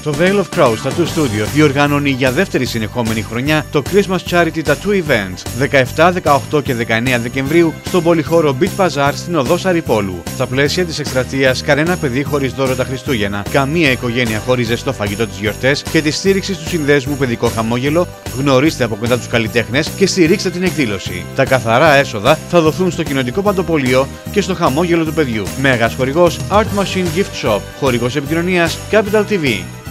Το Vale of Crows Tattoo Studio διοργανώνει για δεύτερη συνεχόμενη χρονιά το Christmas Charity Tattoo Event 17, 18 και 19 Δεκεμβρίου στον πολυχώρο Beat Bazaar στην οδό Σαρυπόλου. Στα πλαίσια της εκστρατείας «Κανένα παιδί χωρίς δώρο τα Χριστούγεννα, καμία οικογένεια χωρίς ζεστό φαγητό τις γιορτές» και της στήριξης του Συνδέσμου Παιδικό Χαμόγελο, γνωρίστε από κοντά τους καλλιτέχνες και στηρίξτε την εκδήλωση. Τα καθαρά έσοδα θα δοθούν στο κοινοτικό παντοπολείο και στο χαμόγελο του παιδιού. Μέγας χορηγός Art Machine Gift Shop, χορηγός επικοινωνίας Capital TV.